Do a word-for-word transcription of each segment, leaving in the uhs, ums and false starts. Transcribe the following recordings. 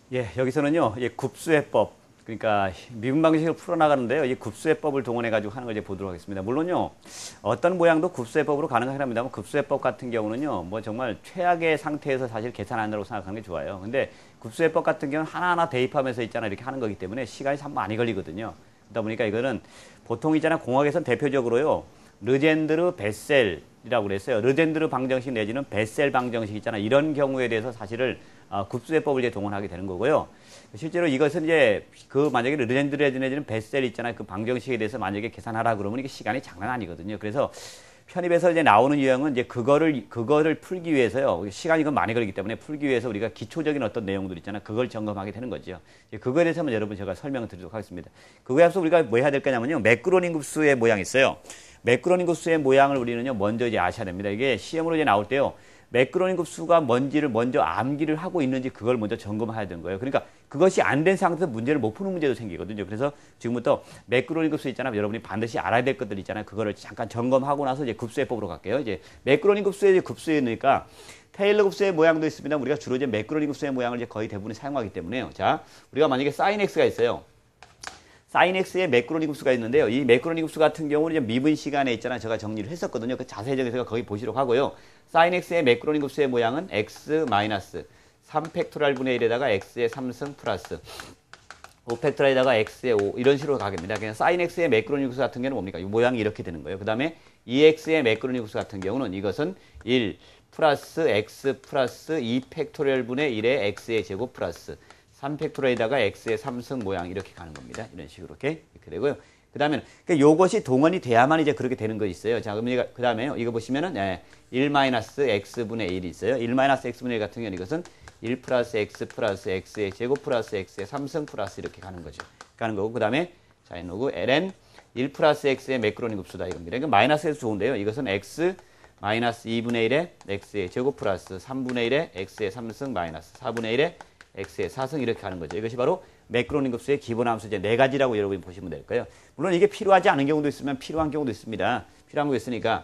예, 여기서는요, 이 굽수해법, 그러니까 미분 방식을 풀어나가는데요, 이 굽수해법을 동원해가지고 하는 걸 이제 보도록 하겠습니다. 물론요, 어떤 모양도 굽수해법으로 가능하긴 합니다만, 굽수해법 같은 경우는요, 뭐 정말 최악의 상태에서 사실 계산한다고 생각하는 게 좋아요. 근데 굽수해법 같은 경우는 하나하나 대입하면서 있잖아, 이렇게 하는 거기 때문에 시간이 참 많이 걸리거든요. 그러다 보니까 이거는 보통 있잖아, 공학에선 대표적으로요, 르젠드르 베셀이라고 그랬어요. 르젠드르 방정식 내지는 베셀 방정식 있잖아. 이런 경우에 대해서 사실을 어, 굽수해법을 이제 동원하게 되는 거고요. 실제로 이것은 이제 그 만약에 르젠드르 내지는 베셀 있잖아요. 그 방정식에 대해서 만약에 계산하라 그러면 이게 시간이 장난 아니거든요. 그래서 편입에서 이제 나오는 유형은 이제 그거를 그거를 풀기 위해서요. 시간이 건 많이 걸리기 때문에 풀기 위해서 우리가 기초적인 어떤 내용들 있잖아요. 그걸 점검하게 되는 거죠. 그거에 대해서 한번 여러분 제가 설명을 드리도록 하겠습니다. 그거에 앞서 우리가 뭐 해야 될 거냐면요. 매크로닌 굽수의 모양이 있어요. 매크로닌 굽수의 모양을 우리는요. 먼저 이제 아셔야 됩니다. 이게 시험으로 이제 나올 때요. 매크로닌 굽수가 뭔지를 먼저 암기를 하고 있는지 그걸 먼저 점검해야 되는 거예요. 그러니까 그것이 안 된 상태에서 문제를 못 푸는 문제도 생기거든요. 그래서 지금부터 매크로닌 굽수 있잖아요. 여러분이 반드시 알아야 될 것들 있잖아요. 그거를 잠깐 점검하고 나서 이제 굽수해법으로 갈게요. 이제 매크로닌 굽수의 굽수에 넣으니까 테일러 굽수의 모양도 있습니다. 우리가 주로 이제 매크로닌 굽수의 모양을 이제 거의 대부분 사용하기 때문에요. 자, 우리가 만약에 사인 x가 있어요. 사인 x의 매크로닌 굽수가 있는데요. 이 매크로닌 굽수 같은 경우는 이제 미분 시간에 있잖아요. 제가 정리를 했었거든요. 그 자세하게 제가 거기 보시도록 하고요. 사인 x의 매크로닌 굽수의 모양은 x 마이너스 삼 팩토리얼 분의 일에다가 x의 삼승 플러스 오 팩토리얼에다가 x의 오 이런 식으로 가겠습니다. 그냥 사인 x의 매크로닌 굽수 같은 경우는 뭡니까? 이 모양이 이렇게 되는 거예요. 그 다음에 이 x의 매크로닌 굽수 같은 경우는 이것은 일 플러스 x 플러스 이 팩토리얼 분의 일의 x의 제곱 플러스 삼 팩토리얼에다가 x의 삼승 모양 이렇게 가는 겁니다. 이런 식으로 이렇게, 이렇게 되고요. 그 다음에 그러니까 요것이 동원이 돼야만 이제 그렇게 되는 거 있어요. 자, 그럼 그 다음에 이거 보시면은 예, 일 마이너스 x분의 일이 있어요. 일 마이너스 x분의 일 같은 경우는 이것은 일 플러스 x 플러스 x의 제곱 플러스 x의 삼승 플러스 이렇게 가는 거죠. 가는 거고 그 다음에 자, 이거고 ln 일 플러스 x의 매크로닌 굽수다 이겁니다. 그러니까 마이너스에서 좋은데요. 이것은 x 마이너스 이분의 일의 x의 제곱 플러스 삼분의 일의 x의 삼승 마이너스 사분의 일의 x의 사승 이렇게 가는 거죠. 이것이 바로 매크로닌 굽수의 기본 함수 이제 네 가지라고 여러분이 보시면 될 거예요. 물론 이게 필요하지 않은 경우도 있으면 필요한 경우도 있습니다. 필요한 거 있으니까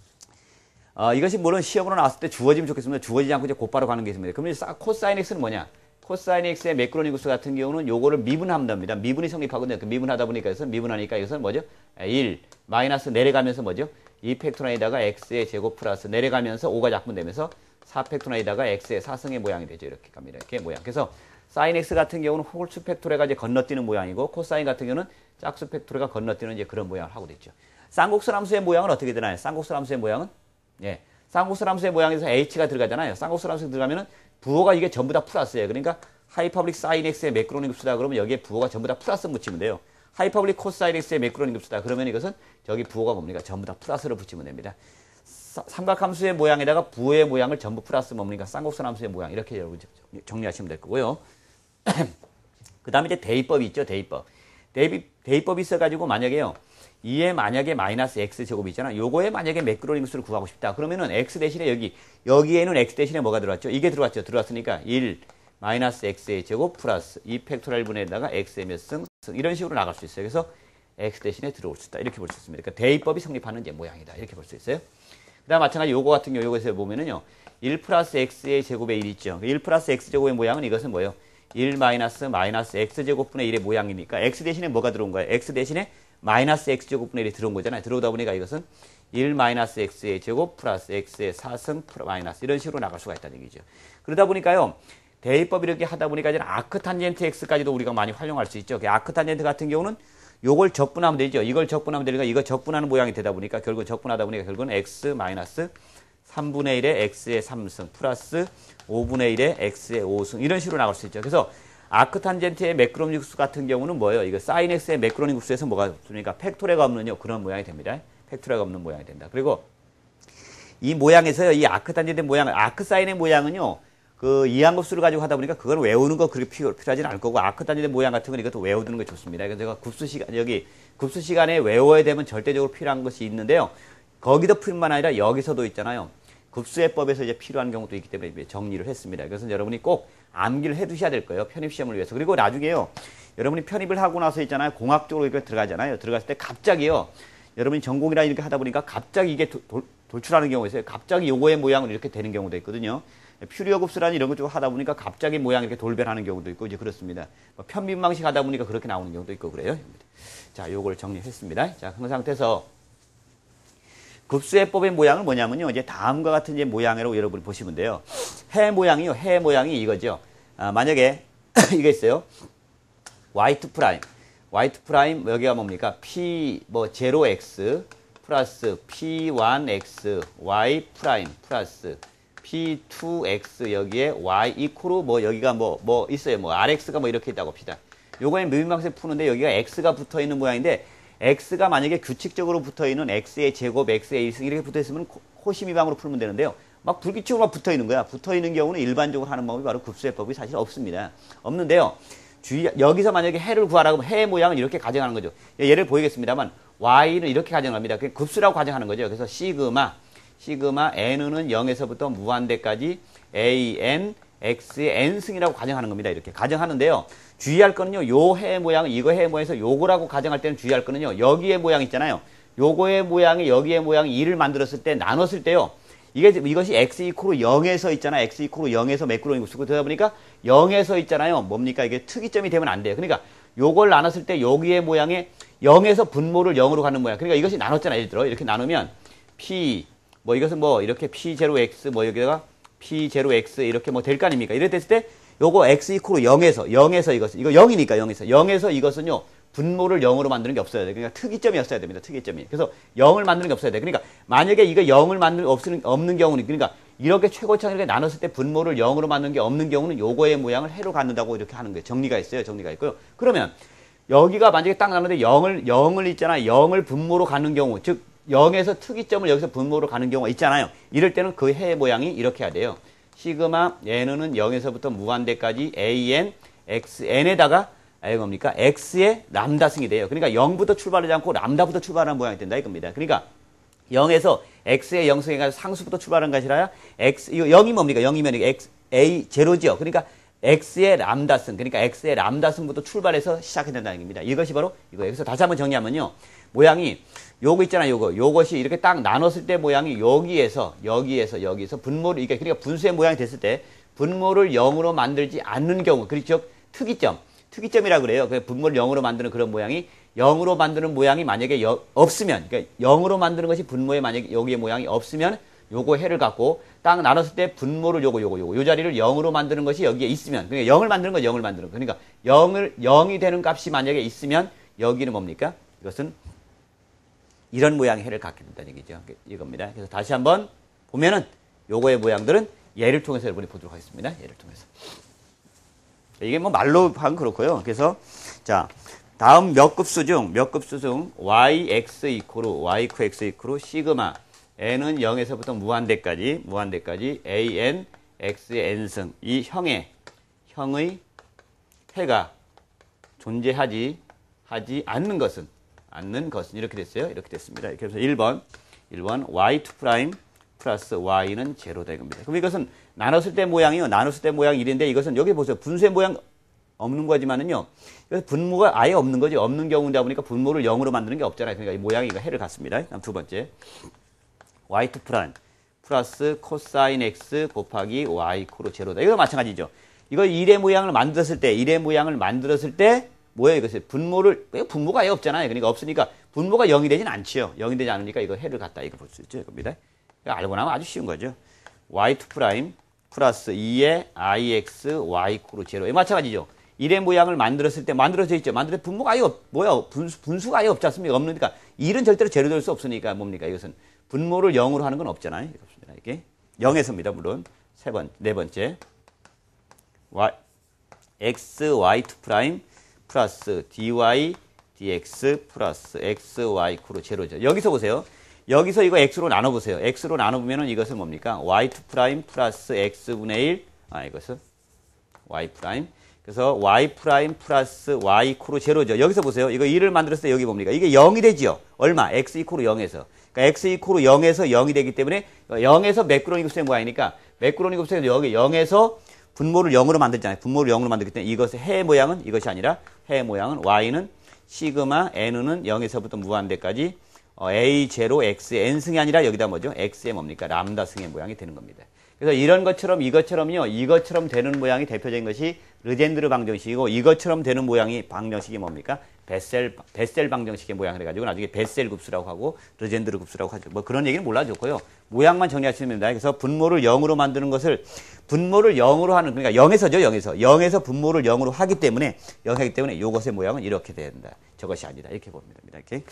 어, 이것이 물론 시험으로 나왔을 때 주어지면 좋겠습니다. 주어지지 않고 이제 곧바로 가는 게 있습니다. 그러면 코사인 x는 뭐냐? 코사인 x의 매크로닌 굽수 같은 경우는 요거를 미분합니다. 미분이 성립하거든요. 그 미분하다 보니까 이것은 미분하니까 이것은 뭐죠? 일 마이너스 내려가면서 뭐죠? 이 팩토리얼에다가 x의 제곱 플러스 내려가면서 오가 약분되면서 사 팩토리얼에다가 x의 사승의 모양이 되죠. 이렇게 갑니다. 이렇게 모양. 그래서 사인 x 같은 경우는 홀수 팩토리얼가 이제 건너뛰는 모양이고 코사인 같은 경우는 짝수 팩토리얼가 건너뛰는 이제 그런 모양을 하고 있죠. 쌍곡선 함수의 모양은 어떻게 되나요? 쌍곡선 함수의 모양은 예. 쌍곡선 함수의 모양에서 h가 들어가잖아요. 쌍곡선 함수 들어가면은 부호가 이게 전부 다 플러스예요. 그러니까 하이퍼블릭 사인 x의 매크로닌 굽수다 그러면 여기에 부호가 전부 다 플러스 붙이면 돼요. 하이퍼블릭 코사인 x의 매크로닌 굽수다 그러면 이것은 저기 부호가 뭡니까? 전부 다 플러스를 붙이면 됩니다. 삼각함수의 모양에다가 부호의 모양을 전부 플러스 뭡니까? 쌍곡선 함수의 모양 이렇게 여러분 정리하시면 될 거고요. 그 다음에 이제 대입법이 있죠. 대입법. 대입, 대입법이 있어가지고 만약에요. 이에 만약에 마이너스 x제곱이 있잖아. 요거에 만약에 매크로닌 굽수를 구하고 싶다. 그러면은 x 대신에 여기, 여기에는 x 대신에 뭐가 들어왔죠? 이게 들어왔죠. 들어왔으니까 일 마이너스 x의 제곱 플러스 이 팩토리얼 분에다가 x의 몇 승, 승 이런 식으로 나갈 수 있어요. 그래서 x 대신에 들어올 수 있다. 이렇게 볼 수 있습니다. 그러니까 대입법이 성립하는 이제 모양이다. 이렇게 볼 수 있어요. 그 다음 마찬가지 요거 같은 경우 요거에서 보면은요. 일 플러스 x의 제곱의 일 있죠. 일 플러스 x제곱의 모양은 이것은 뭐예요? 일 마이너스 마이너스 x제곱분의 일의 모양이니까 x 대신에 뭐가 들어온 거예요? x 대신에 마이너스 x제곱분의 일이 들어온 거잖아요. 들어오다 보니까 이것은 일 마이너스 x의 제곱 플러스 x의 사승 마이너스 이런 식으로 나갈 수가 있다는 얘기죠. 그러다 보니까요. 대입법 이렇게 하다 보니까 이제 아크탄젠트 x까지도 우리가 많이 활용할 수 있죠. 아크탄젠트 같은 경우는 요걸 적분하면 되죠. 이걸 적분하면 되니까 이거 적분하는 모양이 되다 보니까 결국 적분하다 보니까 결국은 x 마이너스 삼분의 일의 x의 삼승 플러스 오분의 일의 x의 오승 이런 식으로 나갈 수 있죠. 그래서 아크탄젠트의 매크로닌 굽수 같은 경우는 뭐예요? 이거 사인 x의 매크로닌 굽수에서 뭐가 없으니까 팩토레가 없는 그런 모양이 됩니다. 팩토레가 없는 모양이 된다. 그리고 이 모양에서요. 이 아크탄젠트 모양, 아크사인의 모양은요. 그 이항급수를 가지고 하다 보니까 그걸 외우는 거 그렇게 필요, 필요하지는 않을 거고 아크탄젠트 모양 같은 건 이것도 외워두는 게 좋습니다. 그래서 제가 굽수 시간 여기 굽수 시간에 외워야 되면 절대적으로 필요한 것이 있는데요. 거기도 뿐만 아니라 여기서도 있잖아요. 굽수해법에서 이제 필요한 경우도 있기 때문에 정리를 했습니다. 그래서 여러분이 꼭 암기를 해 두셔야 될 거예요. 편입시험을 위해서. 그리고 나중에요. 여러분이 편입을 하고 나서 있잖아요. 공학적으로 이렇게 들어가잖아요. 들어갔을 때 갑자기요. 여러분이 전공이라 이렇게 하다 보니까 갑자기 이게 도, 도, 돌출하는 경우가 있어요. 갑자기 요거의 모양으로 이렇게 되는 경우도 있거든요. 퓨리어 급수라는 이런 것 좀 하다 보니까 갑자기 모양이 이렇게 돌변하는 경우도 있고 이제 그렇습니다. 뭐 편빈 방식 하다 보니까 그렇게 나오는 경우도 있고 그래요. 자, 요걸 정리했습니다. 자, 그런 상태에서 급수해법의 모양은 뭐냐면요. 이제 다음과 같은 이제 모양으로 여러분이 보시면 돼요. 해 모양이요. 해 모양이 이거죠. 아, 만약에 이게 있어요. 와이2 프라임. 와이2 프라임 여기가 뭡니까? P 뭐 제로 엑스 플러스 피 원 엑스 Y 프라임 플러스 피 투 엑스 여기에 Y 이코로 뭐 여기가 뭐 뭐 있어요. 뭐 알엑스가 뭐 이렇게 있다고 봅시다. 요거는 묘미방식 푸는데 여기가 X가 붙어 있는 모양인데 X가 만약에 규칙적으로 붙어 있는 X의 제곱, X의 일승 이렇게 붙어 있으면 코시미방으로 풀면 되는데요. 막 불규칙으로 막 붙어 있는 거야. 붙어 있는 경우는 일반적으로 하는 방법이 바로 급수해법이 사실 없습니다. 없는데요. 주의, 여기서 만약에 해를 구하라고 하면 해 모양은 이렇게 가정하는 거죠. 예를 보이겠습니다만 Y는 이렇게 가정합니다. 그게 급수라고 가정하는 거죠. 그래서 시그마, 시그마 N은 영에서부터 무한대까지 A, N, X의 N승이라고 가정하는 겁니다. 이렇게 가정하는데요. 주의할 거는요. 요 해 모양, 이거 해 모양에서 요거라고 가정할 때는 주의할 거는요. 여기의 모양 있잖아요. 요거의 모양이 여기의 모양이 이를 만들었을 때 나눴을 때요. 이게 이것이 x 이코로 영에서 있잖아요. x 이코로 영에서 매끄러운 수고 되다 보니까 영에서 있잖아요. 뭡니까? 이게 특이점이 되면 안 돼요. 그러니까 요걸 나눴을 때 여기의 모양에 영에서 분모를 영으로 가는 모양. 그러니까 이것이 나눴잖아요. 예를 들어 이렇게 나누면 p 뭐 이것은 뭐 이렇게 피 제로 엑스 뭐 여기다가 피 제로 엑스 이렇게 뭐 될 거 아닙니까? 이래 됐을 때 요거 x 이코로 영에서 영에서 이것은 이거 영이니까 영에서 영에서 이것은요. 분모를 영으로 만드는 게 없어야 돼. 그러니까 특이점이었어야 됩니다. 특이점이. 그래서 영을 만드는 게 없어야 돼. 그러니까 만약에 이거 영을 만드는 없는 없는 경우는 그러니까 이렇게 최고차를 이렇게 나눴을 때 분모를 영으로 만드는 게 없는 경우는 요거의 모양을 해로 갖는다고 이렇게 하는 거예요. 정리가 있어요. 정리가 있고요. 그러면 여기가 만약에 딱 나눴는데 영을 영을 있잖아. 영을 분모로 가는 경우, 즉 영에서 특이점을 여기서 분모로 가는 경우가 있잖아요. 이럴 때는 그 해 모양이 이렇게 해야 돼요. 시그마 n은 영에서부터 무한대까지 an xn에다가 아, 뭡니까? X의 람다승이 돼요. 그러니까 영부터 출발하지 않고 람다부터 출발하는 모양이 된다 이겁니다. 그러니까 영에서 X의 영승에 가서 상수부터 출발한 것이 아니라 X, 이거 영이 뭡니까? 영이면 X, A 제로죠. 그러니까 X의 람다승, 그러니까 X의 람다승부터 출발해서 시작해야 된다는 겁니다. 이것이 바로 이거. 여기서 다시 한번 정리하면요. 모양이 요거 있잖아요. 요거. 요것이 이렇게 딱 나눴을 때 모양이 여기에서, 여기에서, 여기서 분모를, 이게 그러니까 분수의 모양이 됐을 때 분모를 영으로 만들지 않는 경우, 그렇죠? 특이점. 특이점이라 그래요. 그 분모를 영으로 만드는 그런 모양이 영으로 만드는 모양이 만약에 여, 없으면 그러니까 영으로 만드는 것이 분모에 만약에 여기에 모양이 없으면 요거 해를 갖고 딱 나눴을 때 분모를 요거 요거 요거 요 자리를 영으로 만드는 것이 여기에 있으면 그러니까 영을 만드는 건 영을 만드는 거. 그러니까 영을 영이 되는 값이 만약에 있으면 여기는 뭡니까? 이것은 이런 모양의 해를 갖게 된다는 얘기죠. 이겁니다. 그래서 다시 한번 보면은 요거의 모양들은 예를 통해서 여러분이 보도록 하겠습니다. 예를 통해서. 이게 뭐 말로 하면 그렇고요. 그래서 자 다음 몇 급수 중 몇 급수 중 yx 이코로 yx 이코로 시그마 n은 영에서부터 무한대까지 무한대까지 an x의 n승 이 형의 형의 해가 존재하지 하지 않는 것은 않는 것은 이렇게 됐어요. 이렇게 됐습니다. 그래서 일 번 일 번 와이 투 프라임 플러스 y는 제로다 이겁니다. 그럼 이것은 나눴을 때 모양이요. 나눴을 때 모양 일인데 이것은 여기 보세요. 분수의 모양 없는 거지만은요. 분모가 아예 없는 거지. 없는 경우다 보니까 분모를 영으로 만드는 게 없잖아요. 그러니까 이 모양이 이거 해를 갖습니다. 다음 두 번째. 와이 투 프라임 플러스 코사인 x 곱하기 y 코로 제로다. 이거 마찬가지죠. 이거 일의 모양을 만들었을 때 일의 모양을 만들었을 때 뭐예요? 이것이 분모를 분모가 아예 없잖아요. 그러니까 없으니까 분모가 영이 되진 않지요. 영이 되지 않으니까 이거 해를 갖다 이거 볼 수 있죠. 이겁니다. 알고 나면 아주 쉬운 거죠. 와이 투 프라임 플러스 이의 ix y 코로 제로. 이 마찬가지죠. 일의 모양을 만들었을 때 만들어져 있죠. 만들 때 분모가 아예 없, 뭐야? 분수, 분수가 아예 없지 않습니까? 없으니까 일은 절대로 제로 될 수 없으니까 뭡니까? 이것은 분모를 영으로 하는 건 없잖아요. 없습니다. 이게 영에서입니다. 물론 세 번, 네 번째 y x 와이 투 프라임 플러스 dy dx 플러스 xy 코로 제로죠. 여기서 보세요. 여기서 이거 x로 나눠보세요. x로 나눠보면은 이것은 뭡니까? 와이 투 프라임 플러스 x분의 일. 아, 이것은 y 프라임. 그래서 y 프라임 플러스 y 코로 제로죠. 여기서 보세요. 이거 일을 만들었을 때 여기 뭡니까? 이게 영이 되지요. 얼마? x 이코로 영에서. 그러니까 x 이코로 영에서 영이 되기 때문에 영에서 매끄러운 곱수의 모양이니까 매끄러운 곱수의 여기 영에서 분모를 영으로 만들잖아요. 분모를 영으로 만들기 때문에 이것의 해 모양은 이것이 아니라 해 모양은 y는 시그마 n은 영에서부터 무한대까지 어, a 제로 x의 n승이 아니라 여기다 뭐죠? x의 뭡니까? 람다승의 모양이 되는 겁니다. 그래서 이런 것처럼 이것처럼요. 이것처럼 되는 모양이 대표적인 것이 르젠드르 방정식이고 이것처럼 되는 모양이 방정식이 뭡니까? 베셀, 베셀 방정식의 모양 해가지고 나중에 베셀 급수라고 하고 르젠드르 급수라고 하죠. 뭐 그런 얘기는 몰라줬고요. 모양만 정리하시면 됩니다. 그래서 분모를 영으로 만드는 것을 분모를 영으로 하는 그러니까 영에서죠. 영에서. 영에서 분모를 영으로 하기 때문에 영하기 때문에 이것의 모양은 이렇게 된다. 저것이 아니다. 이렇게 보면 됩니다. 이렇게.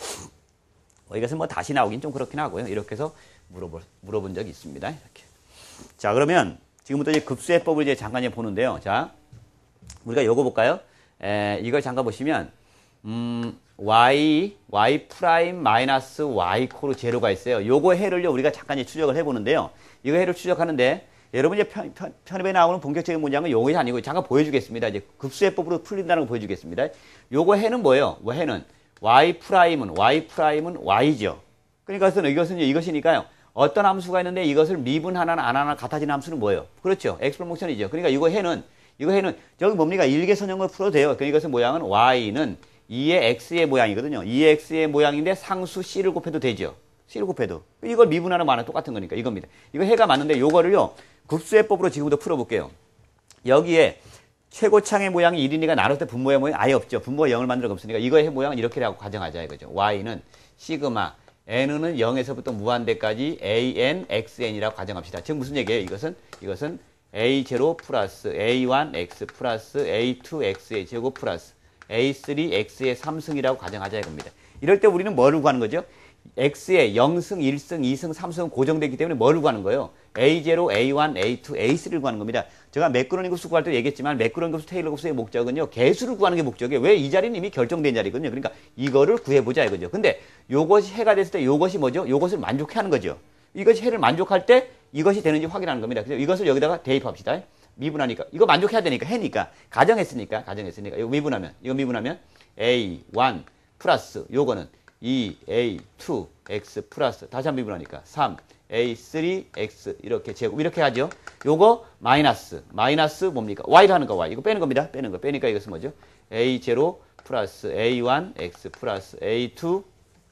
어, 이것은 뭐 다시 나오긴 좀 그렇긴 하고요. 이렇게 해서 물어볼, 물어본 적이 있습니다. 이렇게. 자, 그러면 지금부터 이제 급수해법을 이제 잠깐 이제 보는데요. 자, 우리가 요거 볼까요? 에, 이걸 잠깐 보시면, 음, y, y 프라임 마이너스 y 코로 제로가 있어요. 요거 해를요, 우리가 잠깐 이제 추적을 해보는데요. 이거 해를 추적하는데, 여러분 이제 편, 편, 편입에 나오는 본격적인 문장은 요것이 아니고, 잠깐 보여주겠습니다. 이제 급수해법으로 풀린다는 거 보여주겠습니다. 요거 해는 뭐예요? 뭐 해는? y 프라임은, y 프라임은 y죠. 그러니까 이것은, 이것은 이것이니까요. 어떤 함수가 있는데 이것을 미분하나 안 하나 같아지는 함수는 뭐예요? 그렇죠. 엑스플로모션이죠. 그러니까 이거 해는 이거 해는 저기 뭡니까? 일개선형으로 풀어도 돼요. 그러니까 이것은 모양은 y는 이의 x의 모양이거든요. 이의 x의 모양인데 상수 c를 곱해도 되죠. c를 곱해도. 이걸 미분하나 마나 똑같은 거니까 이겁니다. 이거 해가 맞는데 요거를요. 급수해법으로 지금부터 풀어볼게요. 여기에 최고창의 모양이 일이니까 나눌 때 분모의 모양이 아예 없죠. 분모가 영을 만들어 없으니까 이거의 모양은 이렇게 하고 가정하자 이거죠. y는 시그마 n은 영에서부터 무한대까지 an, xn이라고 가정합시다. 지금 무슨 얘기예요? 이것은 이것은 에이 제로 플러스 에이 원 엑스 플러스 에이 투 엑스의 제곱 플러스 에이 쓰리 엑스의 삼승이라고 가정하자 이겁니다. 이럴 때 우리는 뭐를 구하는 거죠? x의 영승, 일승, 이승, 삼승은 고정되기 때문에 뭐를 구하는 거예요? 에이 제로, 에이 원, 에이 투, 에이 쓰리를 구하는 겁니다. 제가 매끄러운 급수 구할 때 얘기했지만 매끄러운 급수, 테일러 급수의 목적은요. 개수를 구하는 게 목적이에요. 왜? 이 자리는 이미 결정된 자리거든요. 그러니까 이거를 구해보자 이거죠. 근데 요것이 해가 됐을 때 요것이 뭐죠? 요것을 만족해 하는 거죠. 이것이 해를 만족할 때 이것이 되는지 확인하는 겁니다. 그래서 이것을 여기다가 대입합시다. 미분하니까. 이거 만족해야 되니까 해니까. 가정했으니까. 가정했으니까. 이거 미분하면. 이거 미분하면 에이 원 플러스 요거는 이 에이 투 엑스 플러스 다시 한번 미분하니까 삼 에이 쓰리 엑스 이렇게 제곱 이렇게 하죠. 요거 마이너스 마이너스 뭡니까? y를 하는 거 y. 이거 빼는 겁니다. 빼는 거. 빼니까 이것은 뭐죠? 에이 제로 플러스 에이 원 엑스 플러스 에이 투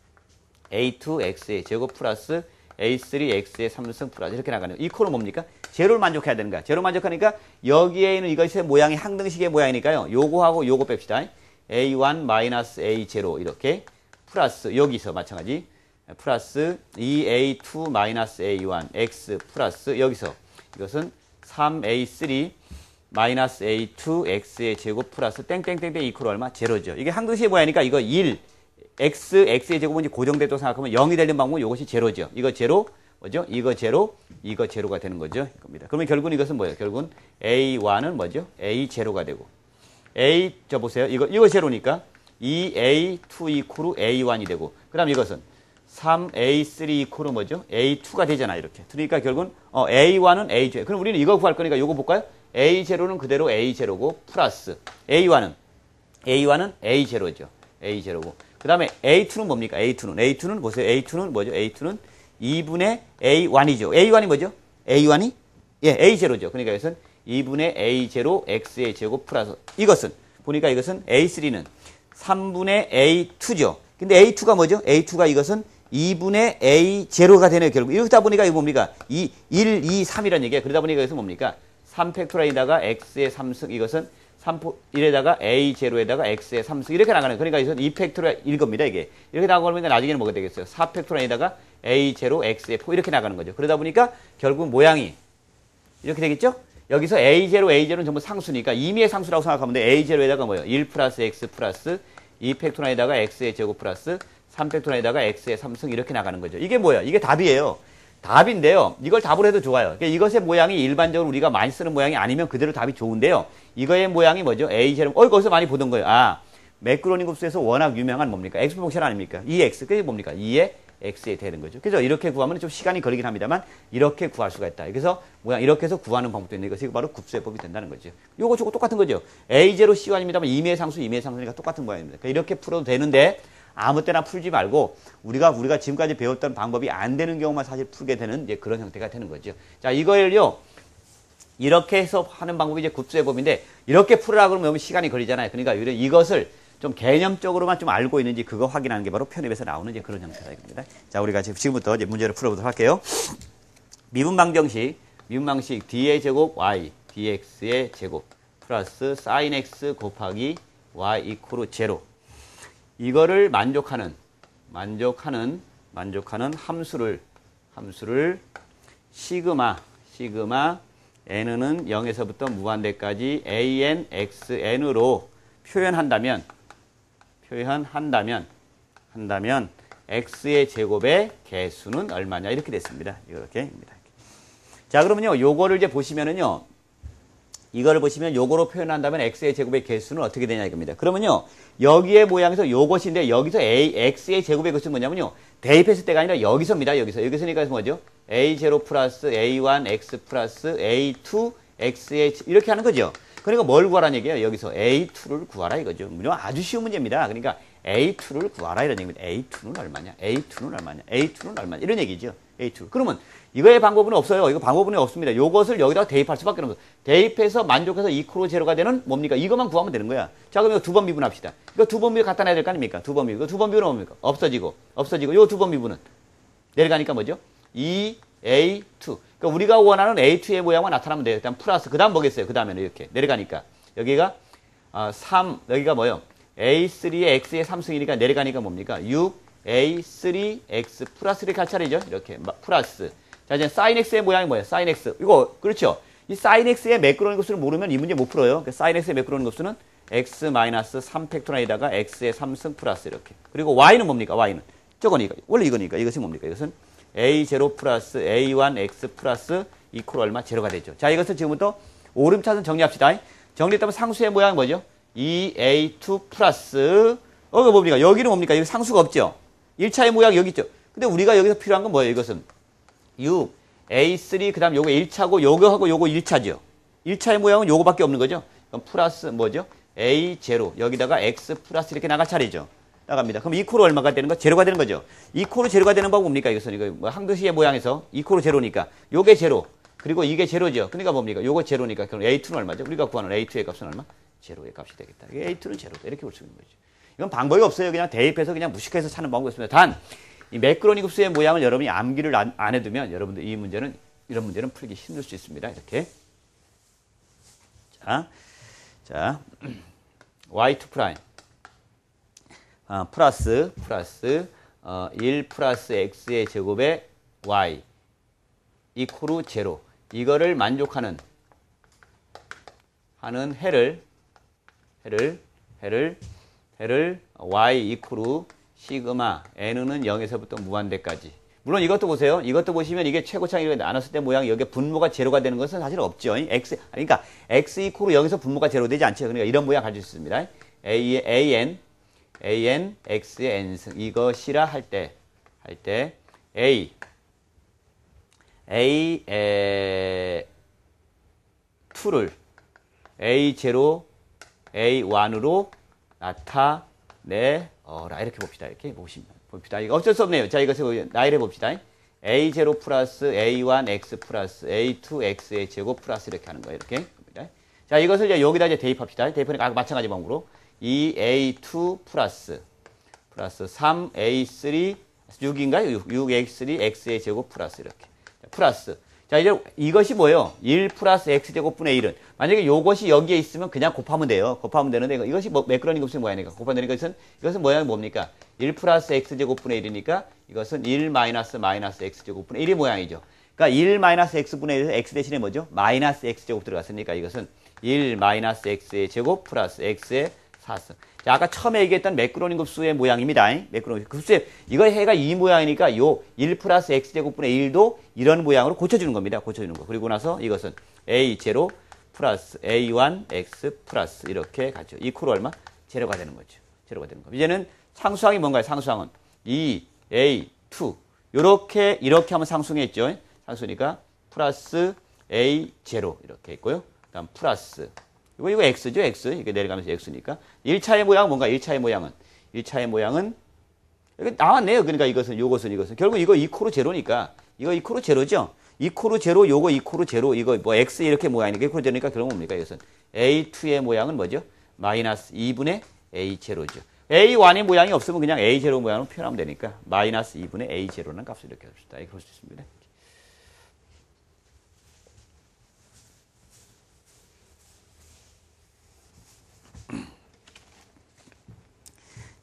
에이 투 엑스의 제곱 플러스 에이 쓰리 엑스의 삼승 플러스 이렇게 나가는 이 코는 뭡니까? 제로를 만족해야 되는 거야. 제로 만족하니까 여기에 있는 이것의 모양이 항등식의 모양이니까요. 요거하고 요거 뺍시다. 에이 원 마이너스 에이 제로 이렇게 플러스 여기서 마찬가지 플러스 이 에이 투 마이너스 에이 원 x 플러스 여기서 이것은 삼 에이 쓰리 마이너스 에이 투 엑스의 제곱 플러스 땡땡땡땡 이퀄 얼마? 제로죠. 이게 항등식의 모양이니까 이거 일 x, x의 제곱은 이제 고정됐다고 생각하면 영이 되는 방법은 이것이 제로죠. 이거 제로, 뭐죠? 이거 제로, 이거 제로가 되는 거죠. 이겁니다. 그러면 결국은 이것은 뭐예요? 결국은 에이 원은 뭐죠? 에이 제로가 되고 A, 저 보세요. 이거, 이거 제로니까 이 에이 투 이퀄 에이 원이 되고 그 다음 이것은 삼 에이 쓰리 이퀄 뭐죠? 에이 투가 되잖아. 이렇게. 그러니까 결국은 어, 에이 원은 에이 제로. 그럼 우리는 이거 구할 거니까 이거 볼까요? 에이 제로는 그대로 에이 제로고 플러스 에이 원은 에이 원은 에이 제로죠. 에이 제로고 그 다음에 에이 투는 뭡니까? 에이 투는 에이 투는 보세요. 에이 투는 뭐죠? 에이 투는 이분의 에이 원이죠. 에이 원이 뭐죠? 에이 원이 예, 에이 제로죠. 그러니까 이것은 이분의 에이 제로 x의 제곱 플러스 이것은 보니까 이것은 에이 쓰리는 삼분의 에이 투죠. 근데 에이 투가 뭐죠? 에이 투가 이것은 이분의 에이 제로가 되네요. 결국 이러다 보니까 이거 뭡니까? 이, 일, 이, 삼이라는 얘기예요. 그러다 보니까 이것은 뭡니까? 삼 팩토라에다가 x의 삼승 이것은 삼, 일에다가 에이 제로에다가 x의 삼승 이렇게 나가는 거예요. 그러니까 이것은 이 팩토리얼 겁니다. 이게 이렇게 나가면 나중에는 뭐가 되겠어요? 사 팩토리얼에다가 에이 제로 x의 사 이렇게 나가는 거죠. 그러다 보니까 결국 모양이 이렇게 되겠죠? 여기서 에이 제로, 에이 제로는 전부 상수니까 임의의 상수라고 생각하면 돼. 에이 제로에다가 뭐예요? 일 플러스 x 플러스 이 팩토리얼에다가 x의 제곱 플러스 삼 팩토리얼에다가 x의 삼승 이렇게 나가는 거죠. 이게 뭐야? 이게 답이에요. 답인데요. 이걸 답으로 해도 좋아요. 그러니까 이것의 모양이 일반적으로 우리가 많이 쓰는 모양이 아니면 그대로 답이 좋은데요. 이거의 모양이 뭐죠? 에이 제로. 어, 거기서 많이 보던 거예요. 아, 매크로니 급수에서 워낙 유명한 뭡니까? x 펑션 아닙니까? 이 x. 그게 뭡니까? 이의 x에 되는 거죠. 그래서 이렇게 구하면 좀 시간이 걸리긴 합니다만 이렇게 구할 수가 있다. 그래서 모양 이렇게 해서 구하는 방법도 있는 것이 바로 급수해법이 된다는 거죠. 요거 저거 똑같은 거죠. 에이 제로 씨 원입니다만 임의의 상수, 임의의 상수니까 똑같은 모양입니다. 그러니까 이렇게 풀어도 되는데 아무 때나 풀지 말고 우리가 우리가 지금까지 배웠던 방법이 안 되는 경우만 사실 풀게 되는 이제 그런 형태가 되는 거죠. 자, 이거를요. 이렇게 해서 하는 방법이 이제 급수해법인데 이렇게 풀으라 그러면 너무 시간이 걸리잖아요. 그러니까 이것을 좀 개념적으로만 좀 알고 있는지 그거 확인하는 게 바로 편입에서 나오는 이제 그런 형태다 이겁니다. 자, 우리가 지금부터 이제 문제를 풀어보도록 할게요. 미분 방정식 미분 방식 d의 제곱 y dx의 제곱 플러스 sin x 곱하기 y 이퀄 제로. 이거를 만족하는 만족하는 만족하는 함수를 함수를 시그마 시그마 n은 영에서부터 무한대까지 an xn으로 표현한다면 표현한다면 한다면 x의 제곱의 개수는 얼마냐 이렇게 됐습니다. 이렇게입니다. 자, 그러면요, 요거를 이제 보시면은요, 이거를 보시면 요거로 표현한다면 x의 제곱의 개수는 어떻게 되냐 이겁니다. 그러면요, 여기의 모양에서 요것인데 여기서 a x의 제곱의 개수는 뭐냐면요, 대입했을 때가 아니라 여기서입니다. 여기서 여기서니까 뭐죠? 에이 제로 플러스 에이 원 x 플러스 에이 투 x의 이렇게 하는 거죠. 그러니까 뭘 구하라는 얘기예요? 여기서 에이 투를 구하라 이거죠. 물론 아주 쉬운 문제입니다. 그러니까 에이 투를 구하라 이런 얘기입니다. 에이 투는 얼마냐? 에이 투는 얼마냐? 에이 투는 얼마냐? 이런 얘기죠. 에이 투. 그러면 이거의 방법은 없어요. 이거 방법은 없습니다. 요것을 여기다가 대입할 수밖에 없어요. 대입해서 만족해서 이퀄 제로가 되는 뭡니까? 이것만 구하면 되는 거야. 자, 그럼 이거 두 번 미분합시다. 이거 두 번 미분 갖다 놔야 될 거 아닙니까? 두 번 미분. 두 번 미분은 뭡니까? 없어지고, 없어지고. 요 두 번 미분은 내려가니까 뭐죠? 이 에이 투. 그러니까 우리가 원하는 에이 투의 모양만 나타나면 돼요. 일단 플러스. 그 다음 뭐겠어요? 그 다음에는 이렇게 내려가니까. 여기가 어, 삼, 여기가 뭐요? 에이 쓰리의 x의 삼승이니까 내려가니까 뭡니까? 육 에이 쓰리 엑스 플러스 이렇게 할 차례죠. 이렇게 플러스. 자, 이제 sin x의 모양이 뭐예요? sin x. 이거 그렇죠. 이 sin x의 매끄러운 값수를 모르면 이 문제 못 풀어요. 그러니까 sin x의 매끄러운 값수는 x 마이너스 삼 팩토라이다가 x의 삼승 플러스 이렇게. 그리고 y는 뭡니까? y는 저거니까. 원래 이거니까. 이것이 뭡니까? 이것은 에이 제로 플러스 에이 원 x 플러스 이퀄 얼마? 제로가 되죠. 자, 이것을 지금부터 오름차순 정리합시다. 정리했다면 상수의 모양은 뭐죠? 이 에이 투 플러스 어, 이거 뭡니까? 여기는 뭡니까? 여기 상수가 없죠? 일 차의 모양 여기 있죠? 근데 우리가 여기서 필요한 건 뭐예요? 이것은 육 에이 쓰리 그 다음 요거 일 차고 요거하고 요거 일 차죠. 일 차의 모양은 요거밖에 없는 거죠. 그럼 플러스 뭐죠? 에이 제로 여기다가 x 플러스 이렇게 나갈 차례죠. 나갑니다. 그럼 이퀄 얼마가 되는 거? 제로가 되는 거죠. 이퀄 제로가 되는 방법 뭡니까? 이것은 이거 뭐 항등식의 모양에서 이퀄 제로니까 요게 제로 그리고 이게 제로죠. 그러니까 뭡니까? 요거 제로니까 그럼 에이 투는 얼마죠? 우리가 구하는 에이 투의 값은 얼마? 제로의 값이 되겠다. 이게 에이 투는 제로다. 이렇게 볼 수 있는 거죠. 이건 방법이 없어요. 그냥 대입해서 그냥 무식해서 찾는 방법이 없습니다. 단, 이 매끄러니 급수의 모양을 여러분이 암기를 안, 안 해두면 여러분들 이 문제는, 이런 문제는 풀기 힘들 수 있습니다. 이렇게. 자, 자, 와이 투 프라임. 어, 플러스, 플러스, 어, 일 플러스 x의 제곱에 y 이퀄 제로. 이거를 만족하는, 하는 해를, 해를, 해를, 해를 y 이퀄 시그마 n은 영에서부터 무한대까지. 물론 이것도 보세요. 이것도 보시면 이게 최고차이 나눴을 때 모양이 여기 분모가 제로가 되는 것은 사실 없죠. x 그러니까 x 이퀄 영에서 분모가 제로 되지 않죠. 그러니까 이런 모양 가질 수 있습니다. a an an x의 n승 이것이라 할 때 할 때 a a 에 이를 에이 제로 에이 원으로 나타내어라. 이렇게 봅시다. 이렇게 보시면 봅시다. 이거 어쩔 수 없네요. 자, 이것을 나열해 봅시다. 에이 제로 플러스 에이 원 x 플러스 에이 투 x의 제곱 플러스 이렇게 하는 거예요. 이렇게. 자, 이것을 이제 여기다 이제 대입합시다. 대입하니까 아까 마찬가지 방법으로 이 에이 투 플러스 플러스 삼 에이 쓰리 육인가요? 육, 육 에이 쓰리 x의 제곱 플러스 이렇게. 자, 플러스. 자, 이제 이것이 뭐예요? 일 플러스 x제곱분의 일은 만약에 요것이 여기에 있으면 그냥 곱하면 돼요. 곱하면 되는데 이것이 뭐 매끄러니 곱수의 모양이니까 곱하면 되니까 이것은 이것은 모양이 뭡니까? 일 플러스 x제곱분의 일이니까 이것은 일 마이너스 마이너스 x제곱분의 일이 모양이죠. 그러니까 일 마이너스 x분의 일에서 x 대신에 뭐죠? 마이너스 x제곱 들어갔으니까 이것은 일 마이너스 x의 제곱 플러스 x의 사승. 자, 아까 처음에 얘기했던 매끄러니 급수의 모양입니다. 매끄러니 급수의 이거 해가 이 모양이니까 요 일 플러스 x제곱분의 일도 이런 모양으로 고쳐주는 겁니다. 고쳐주는 거. 그리고 나서 이것은 에이 제로 플러스 에이 원 x 플러스 이렇게 가죠. 이퀄 얼마? 제로가 되는 거죠. 제로가 되는 거. 이제는 상수항이 뭔가요? 상수항은 이 에이 투 요렇게 이렇게 하면 상수항이 있죠. 상수니까 플러스 에이 제로 이렇게 있고요. 그다음 플러스 이거 이거 x죠. x. 이게 내려가면서 x니까. 일 차의 모양은 뭔가? 일 차의 모양은 일 차의 모양은 여기 나왔네요. 그러니까 이것은 요것은 이것은 결국 이거 이퀄 제로니까 이거 이퀄 제로죠. 이퀄 제로 요거 이퀄 제로 이거 뭐 x 이렇게 모양이니까 이퀄 제로니까 결국 뭡니까? 이것은 에이 투의 모양은 뭐죠? 마이너스 이분의 에이 제로죠. 에이 원의 모양이 없으면 그냥 에이 제로 모양으로 표현하면 되니까 마이너스 이분의 에이 제로라는 값을 이렇게 합시다. 이렇게 볼 수 있습니다.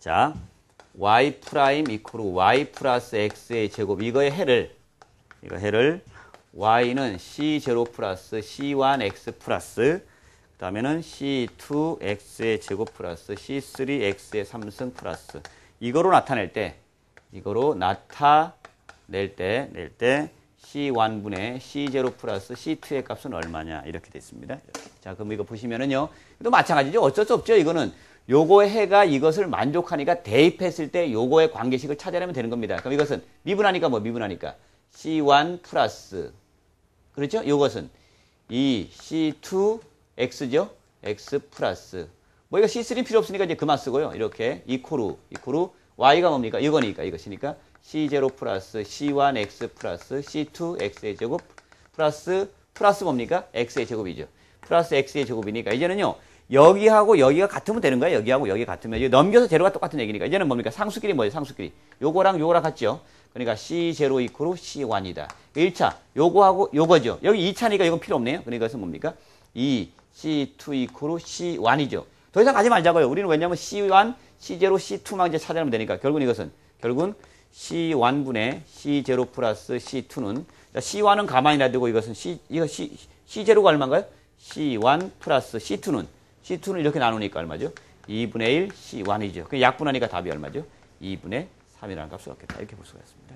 자, y 프라임 이퀄 y 플러스 x의 제곱 이거의 해를 이거 해를 y는 씨 제로 플러스 씨 원 엑스 플러스 그 다음에는 씨 투 엑스의 제곱 플러스 씨 쓰리 엑스의 삼승 플러스 이거로 나타낼 때 이거로 나타낼 때 낼 때 씨 원분의 씨 제로 플러스 씨 투의 값은 얼마냐 이렇게 됐습니다. 자, 그럼 이거 보시면은요. 또 마찬가지죠. 어쩔 수 없죠. 이거는 요거의 해가 이것을 만족하니까 대입했을 때 요거의 관계식을 찾아내면 되는 겁니다. 그럼 이것은 미분하니까 뭐 미분하니까 씨 원 플러스 그렇죠? 요것은 이 씨 투 엑스죠? x 플러스 뭐 이거 씨 쓰리 필요 없으니까 이제 그만 쓰고요. 이렇게 이코르 이코르 y가 뭡니까? 이거니까 이것이니까 씨 제로 플러스 씨 원 엑스 플러스 씨 투 엑스의 제곱 플러스 플러스 뭡니까? x의 제곱이죠. 플러스 x의 제곱이니까 이제는요. 여기하고 여기가 같으면 되는 거예요. 여기하고 여기 같으면 이제 넘겨서 제로가 똑같은 얘기니까 이제는 뭡니까? 상수끼리 뭐예요? 상수끼리. 요거랑 요거랑 같죠? 그러니까 씨 제로 이코르 씨 원이다. 일 차 요거하고 요거죠. 여기 이 차니까 이건 필요 없네요. 그러니까 이것은 뭡니까? 이 씨 투 이코르 씨 원이죠. 더 이상 가지 말자고요. 우리는 왜냐면 씨 원, 씨 제로, 씨 투만 이제 찾아내면 되니까 결국은 이것은 결국은 씨 원분의 씨 제로 플러스 씨 투는 씨 원은 가만히 놔두고 이것은 C 이거 C 씨 제로가 얼마인가요? 씨 원 플러스 씨 투는 씨 투는 이렇게 나누니까 얼마죠? 이분의 일 씨 원이죠. 그 약분하니까 답이 얼마죠? 이분의 삼이라는 값을 얻겠다. 이렇게 볼 수가 있습니다.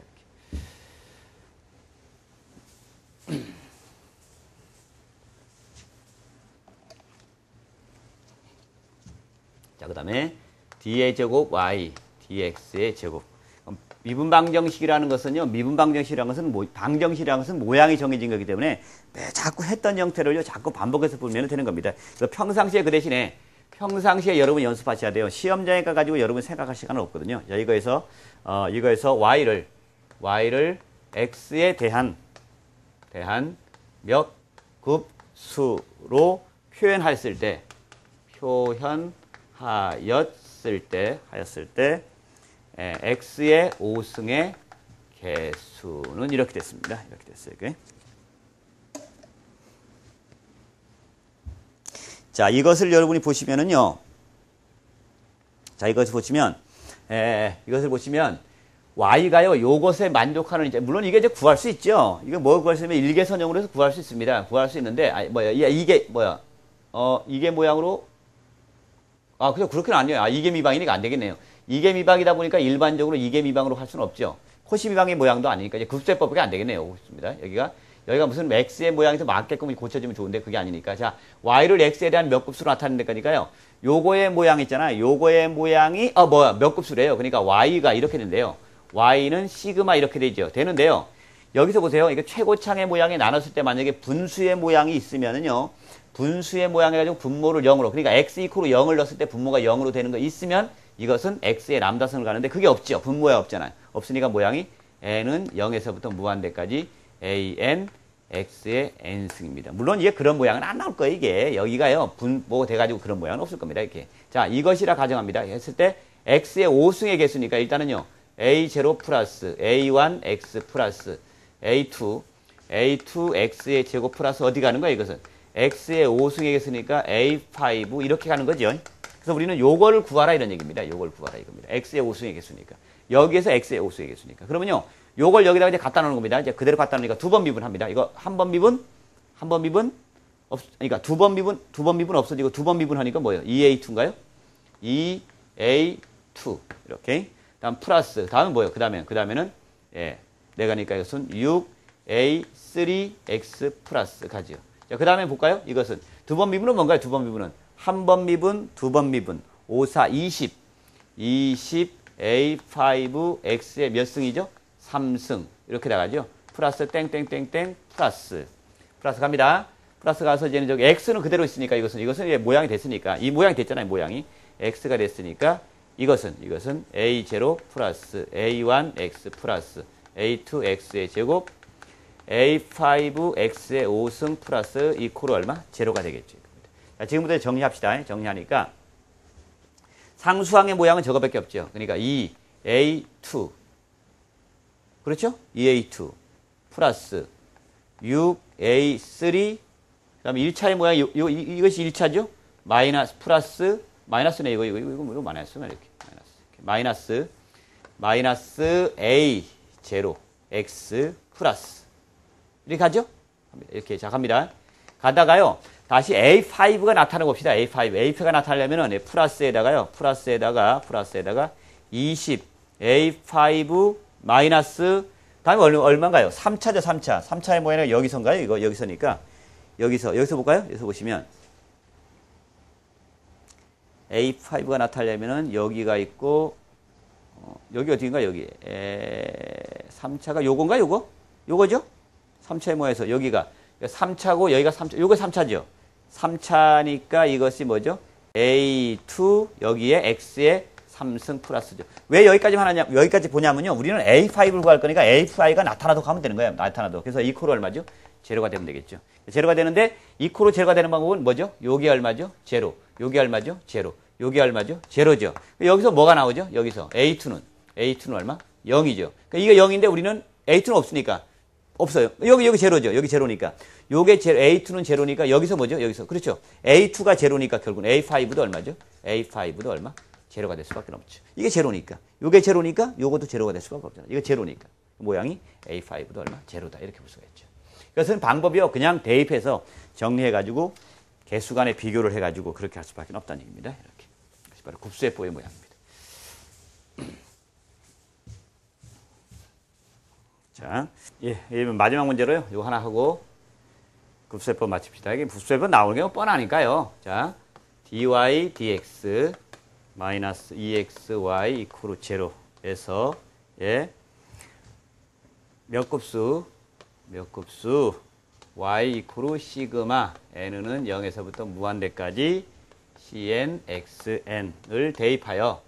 이렇게. 자, 그 다음에 d의 제곱 y, dx의 제곱. 미분방정식이라는 것은요, 미분방정식이라는 것은, 모, 방정식이라는 것은 모양이 정해진 거기 때문에 매 자꾸 했던 형태를요, 자꾸 반복해서 풀면 되는 겁니다. 그래서 평상시에 그 대신에, 평상시에 여러분 연습하셔야 돼요. 시험장에 가가지고 여러분 생각할 시간은 없거든요. 자, 이거에서, 어, 이거에서 y를, y를 x에 대한, 대한 몇 급수로 표현했을 때, 표현하였을 때, 하였을 때, 예, x의 오승의 개수는 이렇게 됐습니다. 이렇게 됐어요. 이렇게. 자, 이것을 여러분이 보시면은요. 자, 이것을 보시면, 예, 이것을 보시면, y가요, 요것에 만족하는, 이제, 물론 이게 이제 구할 수 있죠. 이거 뭐 구할 수 있으면 일개선형으로 해서 구할 수 있습니다. 구할 수 있는데, 아, 뭐야, 이게, 뭐야, 어, 이게 모양으로, 아, 그죠. 그렇게는 아니에요. 아, 이게 미방이니까 안 되겠네요. 이게 미방이다 보니까 일반적으로 이게 미방으로 할 수는 없죠. 코시 미방의 모양도 아니니까 이제 급수해법이 안 되겠네요. 있습니다. 여기가 여기가 무슨 x의 모양에서 맞게끔 고쳐지면 좋은데 그게 아니니까. 자, y를 x에 대한 몇 급수로 나타내는 데까지가요. 요거의 모양 있잖아요. 요거의 모양이 어 뭐야 몇 급수래요. 그러니까 y가 이렇게 된대요. y는 시그마 이렇게 되죠. 되는데요. 여기서 보세요. 이게 최고창의 모양이 나눴을 때 만약에 분수의 모양이 있으면은요. 분수의 모양 해가지고 분모를 영으로 그러니까 x 이퀄로 영을 넣었을 때 분모가 영으로 되는 거 있으면 이것은 x의 람다선을 가는데 그게 없죠. 분모에 없잖아요. 없으니까 모양이 n은 영에서부터 무한대까지 an x의 n승입니다. 물론 이게 그런 모양은 안 나올 거예요. 이게 여기가요. 분모 돼가지고 그런 모양은 없을 겁니다. 이렇게. 자, 이것이라 가정합니다. 했을 때 x의 오승의 개수니까 일단은요. 에이 제로 플러스 에이 원 엑스 플러스 에이 투 에이 투 엑스의 제곱 플러스 어디 가는 거야 이것은? x의 오승의 개수니까 에이 파이브 이렇게 가는 거죠. 그래서 우리는 요거를 구하라 이런 얘기입니다. 요걸 구하라 이겁니다. x의 오승의 개수니까. 여기에서 x의 오승의 개수니까. 그러면요. 요걸 여기다가 이제 갖다 놓는 겁니다. 이제 그대로 갖다 놓으니까 두 번 미분합니다. 이거 한 번 미분, 한 번 미분, 없, 그러니까 두 번 미분, 두 번 미분 없어지고 두 번 미분하니까 뭐예요? 이 에이 투인가요? 이 에이 투. 이렇게. 다음 플러스. 다음은 뭐예요? 그 다음에, 그 다음에는, 예. 내가니까 이것은 육 에이 쓰리 엑스 플러스 가지요. 자, 그 다음에 볼까요? 이것은. 두 번 미분은 뭔가요? 두 번 미분은. 한 번 미분, 두 번 미분. 오, 사, 이십. 이십 에이 파이브 엑스의 몇 승이죠? 삼 승. 이렇게 나가죠. 플러스 땡땡땡땡 플러스. 플러스 갑니다. 플러스 가서 이제는 저기 x는 그대로 있으니까 이것은 이것은 이제 모양이 됐으니까 이 모양이 됐잖아요. 모양이. x가 됐으니까 이것은 이것은 에이 제로 플러스 에이 원 엑스 플러스 에이 투 엑스의 제곱 에이 파이브 엑스의 오 승 플러스 이퀄 얼마? 제로가 되겠죠. 자, 지금부터 정리합시다. 정리하니까 상수항의 모양은 저거밖에 없죠. 그러니까 이 에이 투 그렇죠? 이 에이 투 플러스 육 에이 쓰리 그 다음에 일 차의 모양이 요, 요, 이, 이것이 일 차죠? 마이너스 플러스 마이너스네 이거 이거 이거 이거 마이너스만 이렇게 마이너스 이렇게 마이너스 마이너스 a 제로 x 플러스 이렇게 가죠? 이렇게 자 갑니다. 가다가요 다시 에이 파이브가 나타나고 봅시다. 에이 파이브 에이 파이브가 나타나려면은 플러스에다가요 플러스에다가 플러스에다가 이십 에이 파이브 마이너스 다음에 얼마, 얼마인가요? 삼 차죠 삼 차. 삼 차의 모양은 여기서인가요? 이거 여기서니까 여기서 여기서 볼까요? 여기서 보시면 에이 파이브가 나타나려면은 여기가 있고 어, 여기 어디인가 여기 에, 삼 차가 요건가 요거? 요거죠? 삼 차의 모양에서 여기가 삼 차고 여기가 삼 차. 요거 삼 차죠. 삼 차니까 이것이 뭐죠? 에이 투 여기에 x에 삼승 플러스죠. 왜 여기까지만 하냐? 여기까지 보냐면요. 우리는 에이 파이브를 구할 거니까 에이 파이브가 나타나도 가면 되는 거예요. 나타나도. 그래서 이코로 얼마죠? 제로가 되면 되겠죠. 제로가 되는데 이코로 제로가 되는 방법은 뭐죠? 요게 얼마죠? 제로. 요게 얼마죠? 제로. 요게 얼마죠? 제로죠. 여기서 뭐가 나오죠? 여기서 에이 투는 에이 투는 얼마? 영이죠. 그러니까 이게 영인데 우리는 에이 투는 없으니까 없어요. 여기 여기 제로죠. 여기 제로니까. 요게 제로, 에이 투는 제로니까 여기서 뭐죠? 여기서. 그렇죠. 에이 투가 제로니까 결국은 에이 파이브도 얼마죠? 에이 파이브도 얼마? 제로가 될 수밖에 없죠. 이게 제로니까. 요게 제로니까 요것도 제로가 될 수밖에 없잖아요. 이거 제로니까. 모양이 에이 파이브도 얼마? 제로다. 이렇게 볼 수가 있죠. 그것은 방법이요. 그냥 대입해서 정리해가지고 개수 간의 비교를 해가지고 그렇게 할 수밖에 없다는 얘기입니다. 이렇게. 그것이 바로 굽수해법의 모양입니다. 자, 예, 마지막 문제로요. 이거 하나 하고 굽수해법 마칩시다. 이게 굽수해법 나오는 게 뻔하니까요. 자, dy dx 마이너스 이 엑스 와이 이퀄 제로에서 예, 몇 급수 몇 급수 y 이퀄 시그마 n은 영에서부터 무한대까지 cn xn을 대입하여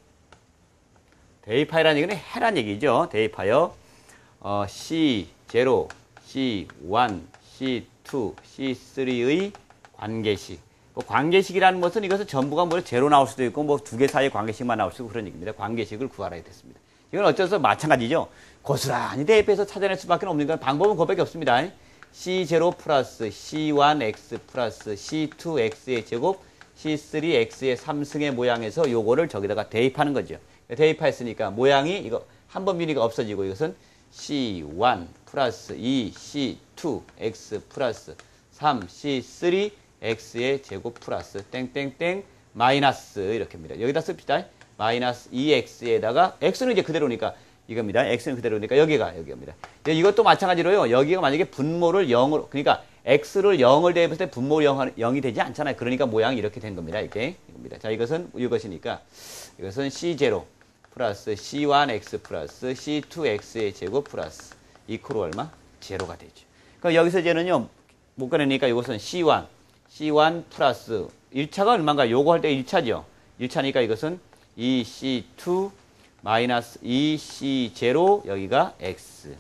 대입하여라는 얘기는 해란 얘기죠. 대입하여 어, 씨 제로, 씨 원, 씨 투, 씨 쓰리의 관계식. 뭐 관계식이라는 것은 이것은 전부가 뭐 제로 나올 수도 있고 뭐 두 개 사이의 관계식만 나올 수도 있고 그런 얘기입니다. 관계식을 구하라 됐습니다. 이건 어째서 마찬가지죠. 고스란히 대입해서 찾아낼 수밖에 없는 건 방법은 그것밖에 없습니다. 씨 제로 플러스 씨 원 엑스 플러스 씨 투 엑스의 제곱 씨 쓰리 엑스의 삼승의 모양에서 요거를 저기다가 대입하는 거죠. 대입했으니까 모양이 이거 한 번 미리가 없어지고 이것은 씨 원 플러스 이 씨 투 엑스 플러스 삼 씨 쓰리 x의 제곱 플러스 땡땡땡 마이너스 이렇게입니다. 여기다 씁시다. 마이너스 이 엑스에다가 x는 이제 그대로니까 이겁니다. x는 그대로니까 여기가 여기입니다. 이것도 마찬가지로요. 여기가 만약에 분모를 영으로 그러니까 x를 영을 대입했을 때 분모 영이 되지 않잖아요. 그러니까 모양이 이렇게 된 겁니다. 이게 이겁니다. 자, 이것은 이것이니까 이것은 씨 제로 플러스 씨 원 엑스 플러스 씨 투 엑스의 제곱 플러스 이퀄 얼마? 제로가 되죠. 그럼 여기서 이제는요. 못 꺼내니까 이것은 씨 원 씨 원 플러스 일 차가 얼마인가? 요거 할 때 일 차죠. 일 차니까 이것은 이 씨 투 마이너스 이 씨 제로 여기가 x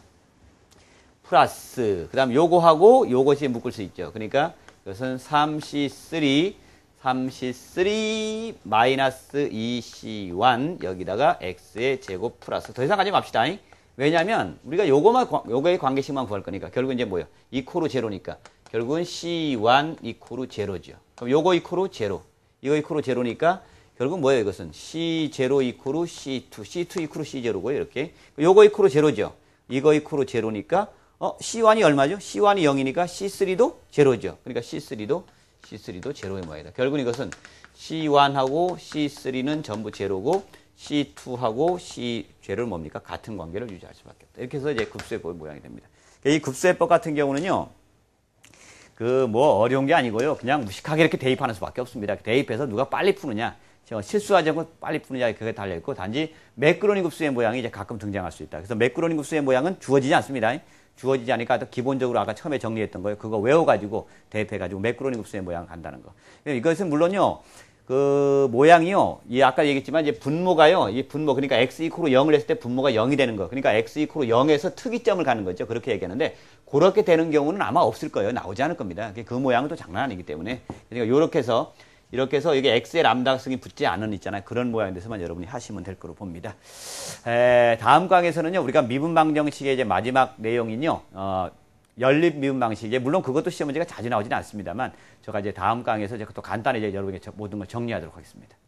플러스 그 다음 요거 하고 요것이 묶을 수 있죠. 그러니까 이것은 삼 씨 쓰리 삼 씨 쓰리 마이너스 이 씨 원 여기다가 x의 제곱 플러스 더 이상 가지 맙시다. 왜냐하면 우리가 요거만 요거의 관계식만 구할 거니까 결국 이제 뭐예요? 이퀄 제로니까 결국은 씨 원 이퀄 제로죠. 그럼 요거 이퀄 제로 이거 이퀄 제로니까 결국 뭐예요? 이것은 씨 제로 이퀄 씨 투 씨 투 이퀄 씨 제로고요. 이렇게 요거 이퀄 제로죠. 이거 이퀄 제로니까 어 씨 원이 얼마죠? 씨 원이 영이니까 씨 쓰리도 제로죠. 그러니까 씨 쓰리도 씨 쓰리도 제로의 모양이다. 결국 이것은 씨 원하고 씨 쓰리는 전부 제로고 씨 투하고 C 제로를 뭡니까? 같은 관계를 유지할 수밖에 없다. 이렇게 해서 이제 급수해법 모양이 됩니다. 이 급수해법 같은 경우는요. 그 뭐 어려운 게 아니고요. 그냥 무식하게 이렇게 대입하는 수밖에 없습니다. 대입해서 누가 빨리 푸느냐, 실수하지 않고 빨리 푸느냐 그게 달려있고 단지 매끄러니 급수의 모양이 이제 가끔 등장할 수 있다. 그래서 매끄러니 급수의 모양은 주어지지 않습니다. 주어지지 않으니까 기본적으로 아까 처음에 정리했던 거예요. 그거 외워가지고 대입해가지고 매끄러니 급수의 모양 간다는 거. 이것은 물론요. 그 모양이요. 이 아까 얘기했지만 이제 분모가요. 이 분모 그러니까 x 이퀄로 영을 했을 때 분모가 영이 되는 거. 그러니까 x 이퀄로 영에서 특이점을 가는 거죠. 그렇게 얘기하는데 그렇게 되는 경우는 아마 없을 거예요. 나오지 않을 겁니다. 그 모양은 또 장난 아니기 때문에 그러니까 이렇게 해서 이렇게 해서 이게 x의 람다성이 붙지 않은 있잖아요. 그런 모양에 대해서만 여러분이 하시면 될 거로 봅니다. 에, 다음 강에서는요. 우리가 미분 방정식의 이제 마지막 내용인요. 어, 연립 미분 방식. 이제 물론 그것도 시험 문제가 자주 나오지는 않습니다만 제가 이제 다음 강에서 제가 또 간단히 이제 여러분에게 모든 걸 정리하도록 하겠습니다.